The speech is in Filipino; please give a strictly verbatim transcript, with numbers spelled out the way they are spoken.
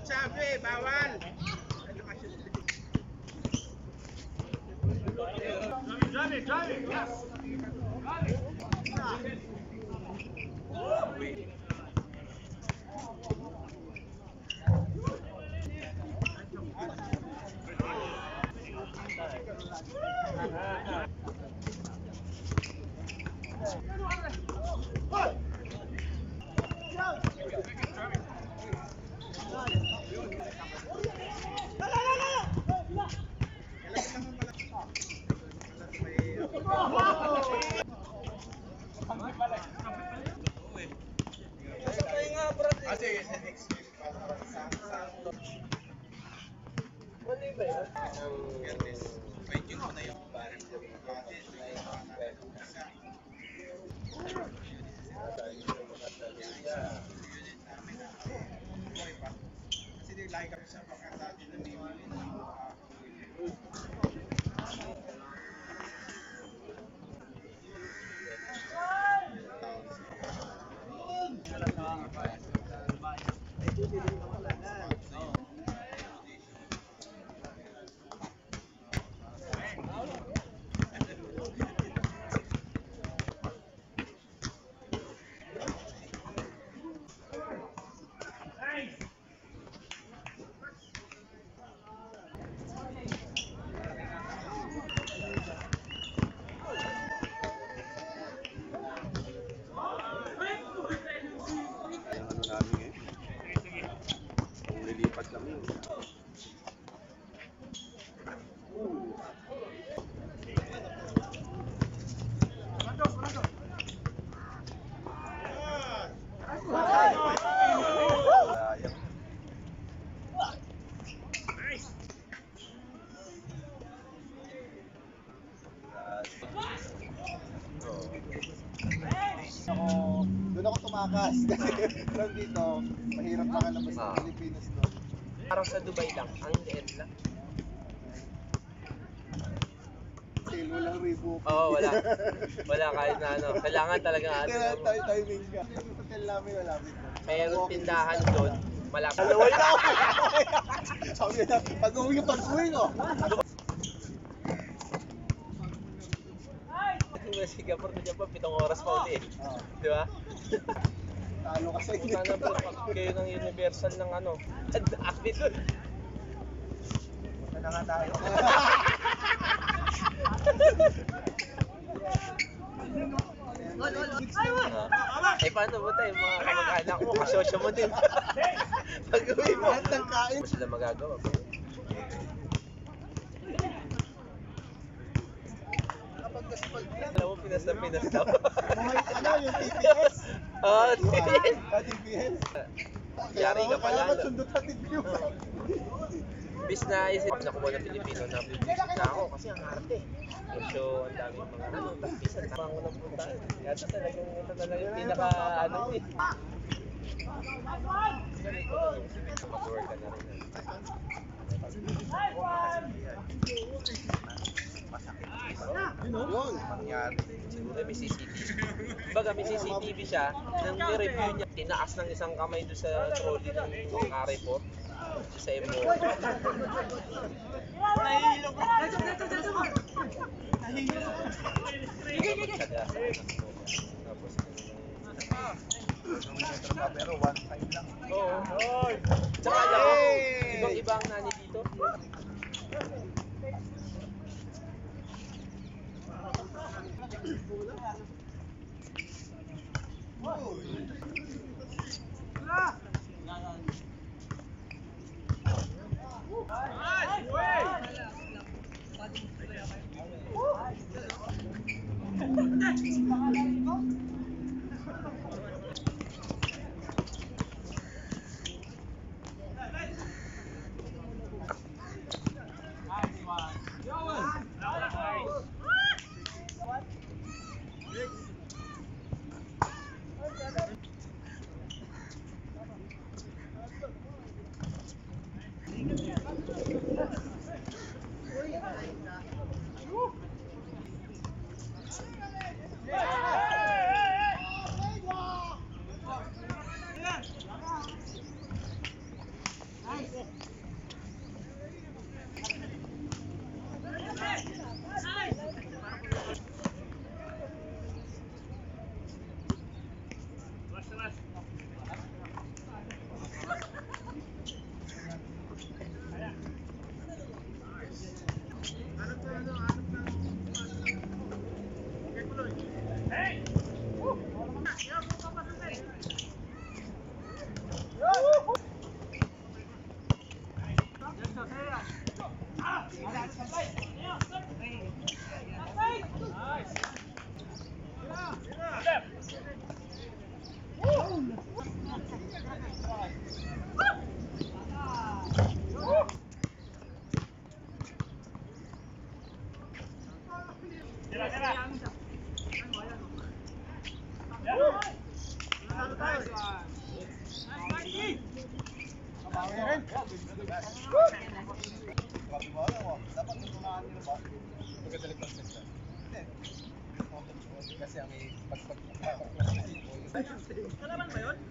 Sabi, bawal. Drive it, drive it, yes. Doon ako tumakas kasi lang dito, mahirap makalabas ng Pilipinas doon. Parang sa Dubai lang, ang liit lang. Sale, walang rebo. Oo, oh, wala. Wala kahit na ano. Kailangan talaga ano. Kailangan tayo timing ka. Yung hotel namin, malapit doon. Mayroon tindahan doon, malapit. Alaway na ako! Sabi na, pag-uwi yung pag-uwi ko. Sa Singapore na dyan pa, pitong oras pa ulit eh. Oh. Di ba? Talo kasi. Punta na po kayo ng Universal ng ano. Ang dami doon. Punta na nga tayo. Eh paano ba tayo mga kamag-anak mo? Kasosyo mo din. Pag-uwi mo. Lahat ng kain. Ano sila magagawa? Alam mo, Pinas na Pinas daw. Ano, yung T P S? Oo, T P S. Ah, T P S? Yari ka pala. Kaya sundot natin view. Bis na isip na kumuha ng Pilipino na bibisip na ako kasi ang arte. So, ang daming mga ano, tapisan. Tamang ko ng puntaan. Kaya ito talagang, ito talagang yung pinaka ano eh. Mag-work ka na rin. Yun, mangyari. Siguro may C C T V. Baga may C C T V siya, nang ni-review niya, tinaas ng isang kamay doon sa trolley ng Carrefour. Sa M O. Nahihilo ko. Nahihilo ko. Pero one time lang. Oo. Tsaka alam mo, ibang-iba ang nani dito. Kasi ang may pagpag Kalaban ba yun?